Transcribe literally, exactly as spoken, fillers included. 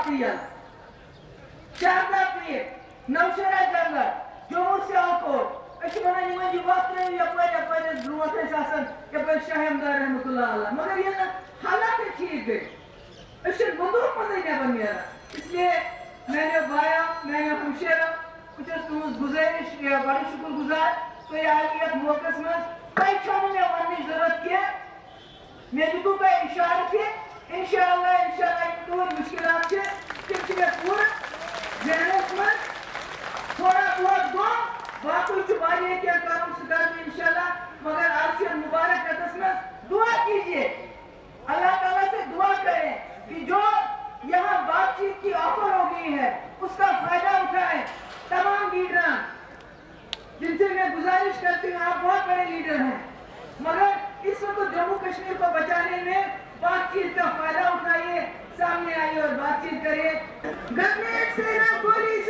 Atiyah, Sharda Pir, Naushara Jangal, Jomur Sialkot, Ashwana Niman Yuvatra, Yapay Yapay, Drumatay Sasan, Yapay Shahamdar Rahmatullah Allah. Magar ye na halat theek gaye. Ashar banduk mazay na ban gaya. इसलिए मैंने भाया, मैंने हमशेरा, कुछ तुम गुज़ारिश या बड़ी शुक्र गुज़ार, तो ये आलियत मोकस में कई चीज़ों में वाली ज़रूरत है, महबूब पे इशारा किए, इंशाअल्लाह इंशाअल्लाह इन दो मुश्किलात से किसी पूरा जहनस में थोड़ा बहुत दो बाकी चुबाने के काम सुधार में इंशाअल्लाह मगर आपसे मुबारक कदस में दुआ कीजिए, अल्लाह ताला से दुआ करें कि जो यहाँ बातचीत की ऑफर हो गई है उसका फायदा उठाएं तमाम लीडर जिनसे मैं गुजारिश करती हूँ, आप बहुत बड़े लीडर हैं मगर इस वक्त जम्मू कश्मीर को बचाने में बातचीत का फायदा उठाइए, सामने आइए और बातचीत करिए। घर में एक सेना गोली